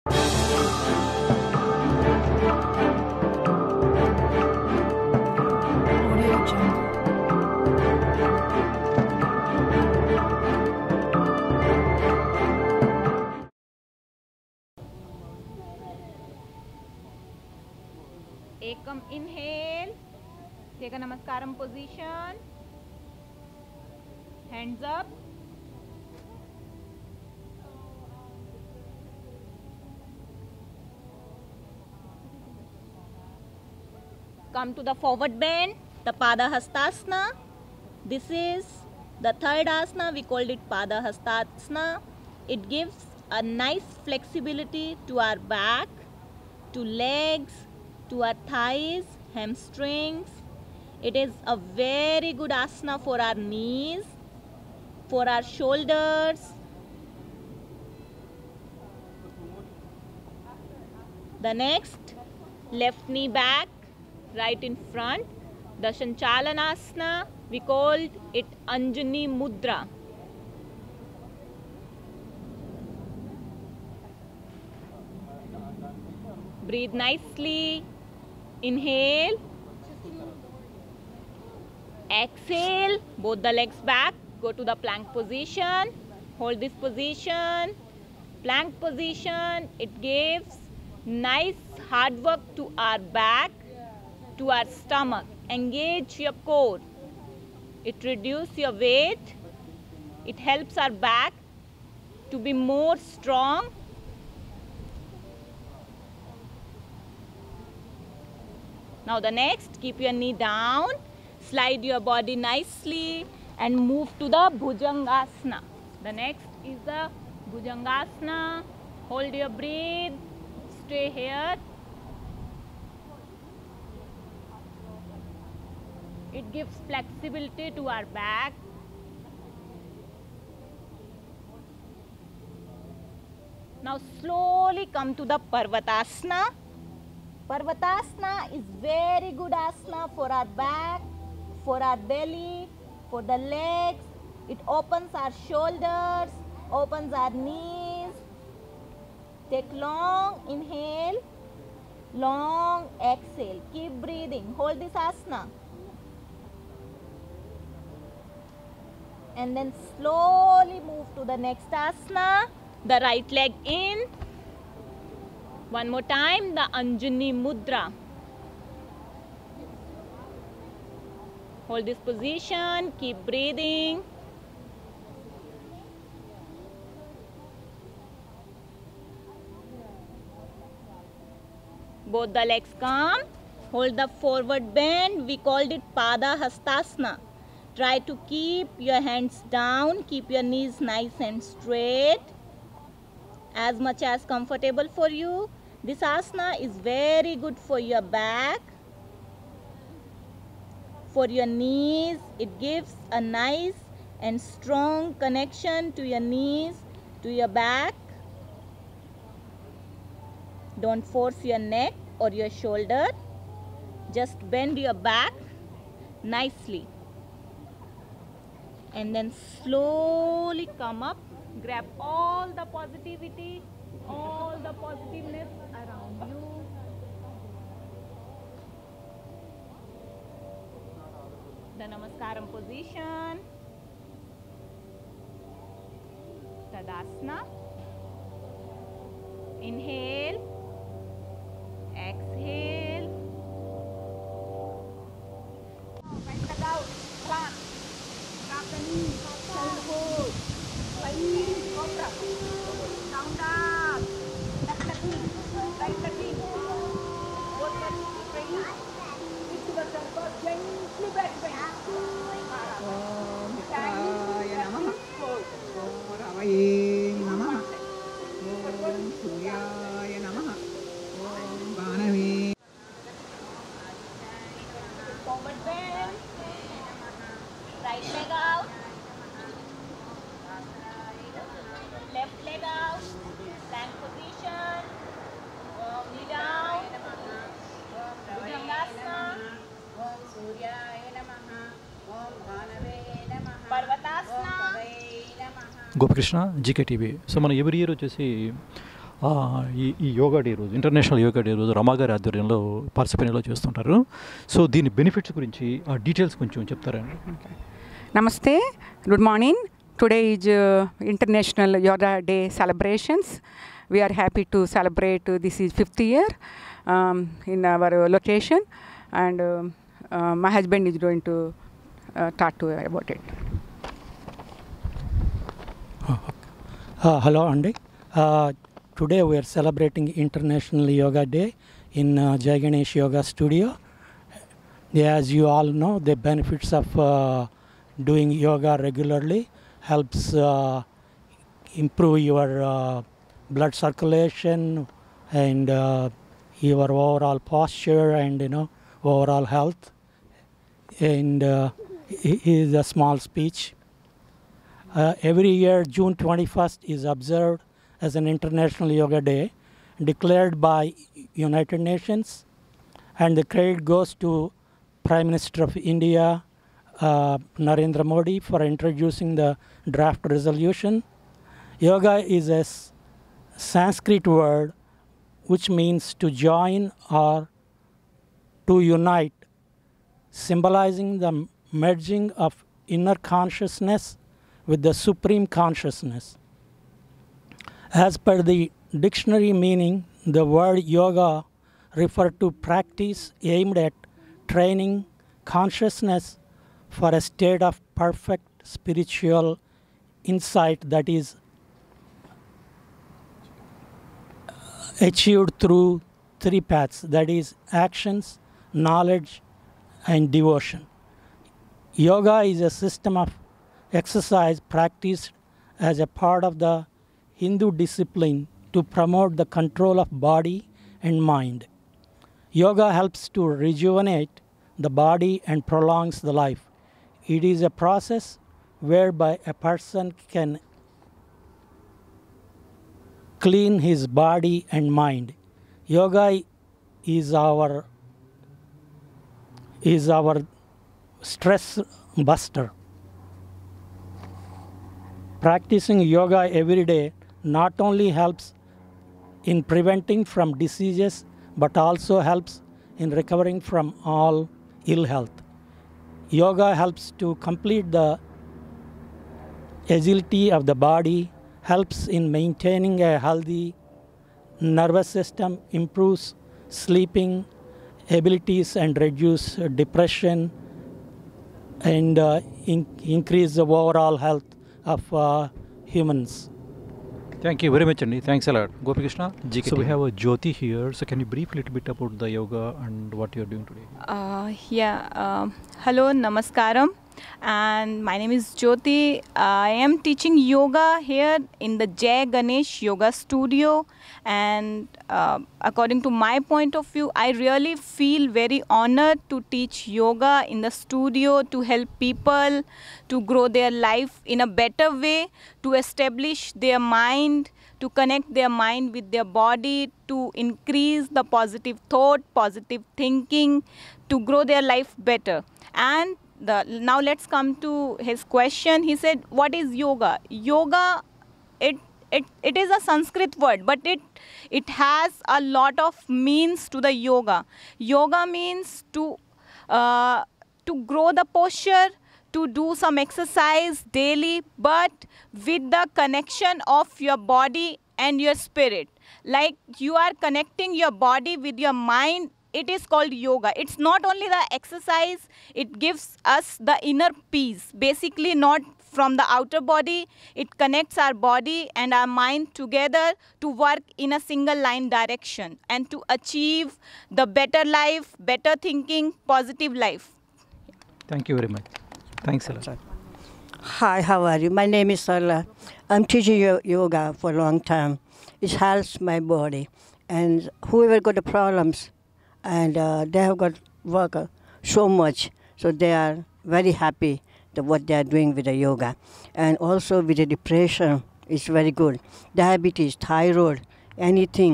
Ekam inhale, take a Namaskaram position, hands up. Come to the forward bend, the Padahastasana. This is the third asana, we called it Padahastasana. It gives a nice flexibility to our back, to legs, to our thighs, hamstrings. It is a very good asana for our knees, for our shoulders. The next, left knee back, right in front. The Sanchalanasana, we called it Anjani Mudra. Breathe nicely. Inhale. Exhale. Both the legs back. Go to the plank position. Hold this position. Plank position. It gives nice hard work to our back, to our stomach. Engage your core. It reduces your weight. It helps our back to be more strong. Now the next, keep your knee down, slide your body nicely and move to the Bhujangasana. The next is the Bhujangasana. Hold your breath, stay here. It gives flexibility to our back. Now slowly come to the Parvatasana. Parvatasana is very good asana for our back, for our belly, for the legs. It opens our shoulders, opens our knees. Take long inhale, long exhale. Keep breathing. Hold this asana. And then slowly move to the next asana. The right leg in. One more time, the Anjani Mudra. Hold this position, keep breathing. Both the legs come. Hold the forward bend. We called it Padahastasana. Try to keep your hands down. Keep your knees nice and straight. As much as comfortable for you. This asana is very good for your back, for your knees. It gives a nice and strong connection to your knees, to your back. Don't force your neck or your shoulder. Just bend your back nicely. And then slowly come up. Grab all the positivity, all the positiveness around you. The Namaskaram position. Tadasana. Inhale. Exhale. Right leg out. Front. Drop the knee. Hold hold. Cobra. Down down. Left leg in. Right leg in. Both legs straight. Lift the elbow gently back bend. Om Vikraya Namaha. Om Ramaye Namaha. Om Suryaya Namaha. Om Ganesh. Forward bend. Right leg out. Left leg out. Plank position. Knee down. Bhujangasana. Om Surya Namaha. Om Ganesh Namaha. Parvatasana. Gopikrishna GKTV. So మనం every year వచ్చేసి ఈ yoga day రోజు international yoga day రోజు రమాగారి ఆధ్వర్యంలో పార్సిపేనిలో చేస్తుంటారు. So దీని benefits గురించి ఆ డీటెయిల్స్ కొంచెం చెప్తారా? Namaste, good morning. Today is International Yoga Day celebrations. We are happy to celebrate. This is 5th year in our location, and my husband is going to talk to you about it. Hello, Andy. Today we are celebrating International Yoga Day in Ganesh Yoga Studio. As you all know, the benefits of doing yoga regularly helps improve your blood circulation and your overall posture and overall health. And is a small speech. Every year, June 21st is observed as an International Yoga Day declared by United Nations, and the credit goes to Prime Minister of India, Narendra Modi, for introducing the draft resolution. Yoga is a Sanskrit word which means to join or to unite, symbolizing the merging of inner consciousness with the supreme consciousness. As per the dictionary meaning, the word yoga refers to practice aimed at training consciousness for a state of perfect spiritual insight that is achieved through three paths, that is actions, knowledge, and devotion. Yoga is a system of exercise practiced as a part of the Hindu discipline to promote the control of body and mind. Yoga helps to rejuvenate the body and prolongs the life. It is a process whereby a person can clean his body and mind. Yoga is our stress buster. Practicing yoga every day not only helps in preventing from diseases but also helps in recovering from all ill health. Yoga helps to complete the agility of the body, helps in maintaining a healthy nervous system, improves sleeping abilities and reduce depression, and increase the overall health of humans. Thank you very much, Andy. Thanks a lot. Gopi Krishna, GKTV. So we have a Jyoti here. So can you brief a little bit about the yoga and what you're doing today? Hello, Namaskaram. And my name is Jyoti. I am teaching yoga here in the Ganesh Yoga Studio. And according to my point of view, I really feel very honored to teach yoga in the studio to help people to grow their life in a better way, to establish their mind, to connect their mind with their body, to increase the positive thought, positive thinking, to grow their life better. And now let's come to his question. He said, what is yoga? Yoga, it is a Sanskrit word, but it has a lot of means to the yoga. Yoga means to grow the posture, to do some exercise daily, but with the connection of your body and your spirit. Like you are connecting your body with your mind, it is called yoga. It's not only the exercise, it gives us the inner peace. Basically, not from the outer body, it connects our body and our mind together to work in a single line direction and to achieve the better life, better thinking, positive life. Thank you very much. Thanks a lot. Hi, how are you? My name is Surya. I'm teaching yoga for a long time. It helps my body. And whoever got the problems, and they have got work so much, so they are very happy that what they are doing with the yoga. And also with the depression, it's very good. Diabetes, thyroid, anything,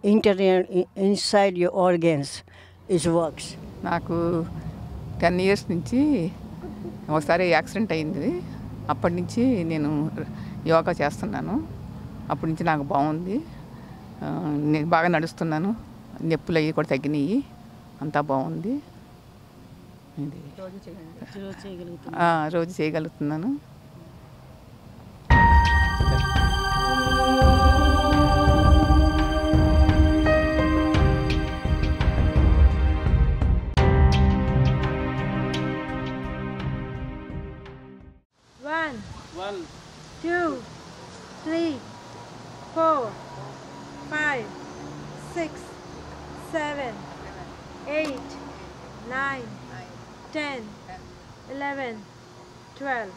inside your organs, it works. నాకు 10 years నుంచి ఒకసారి accident అయింది. అప్పటి నుంచి నేను యోగా చేస్తున్నాను. అప్పటి నుంచి నాకు బాగుంది. బాగా నడుస్తున్నాను, నొప్పులు అవి కూడా తగ్గినాయి, అంతా బాగుంది. ఇది రోజు చేయగలుగుతున్నాను. One, two, three, 4, 5, 6, 7, 8, 9, 10, 11, 12.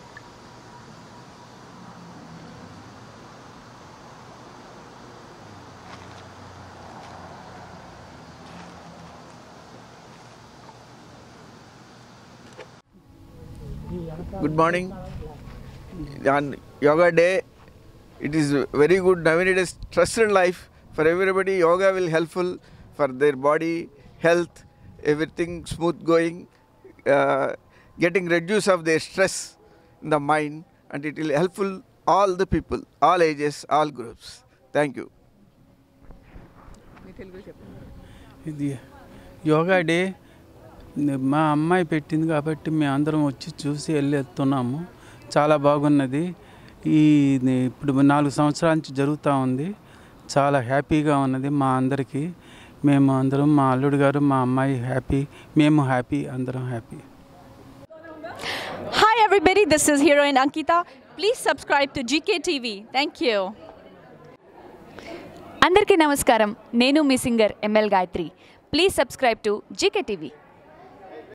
Good morning. On Yoga Day, it is very good. Nowadays, stressed life for everybody. Yoga will helpful for their body, health, everything smooth going, getting reduce of their stress in the mind, and it will helpful all the people, all ages, all groups. Thank you. ఇది yoga day మా అమ్మాయి పెట్టింది కాబట్టి మేము అందరం వచ్చి చూసి వెళ్ళేస్తున్నాము. చాలా బాగున్నది. ఇప్పుడు 4 సంవత్సరాల నుంచి జరుగుతూ ఉంది. చాలా హ్యాపీగా ఉన్నది మా అందరికీ. మేము అందరం, మా అల్లుడు గారు, మా అమ్మాయి హ్యాపీ, మేము హ్యాపీ, అందరం happy. Hi everybody, this is heroine Ankita. Please subscribe to GKTV. Thank you. అందరికీ నమస్కారం. నేను మీ singer ML Gayathri. Please subscribe to GKTV.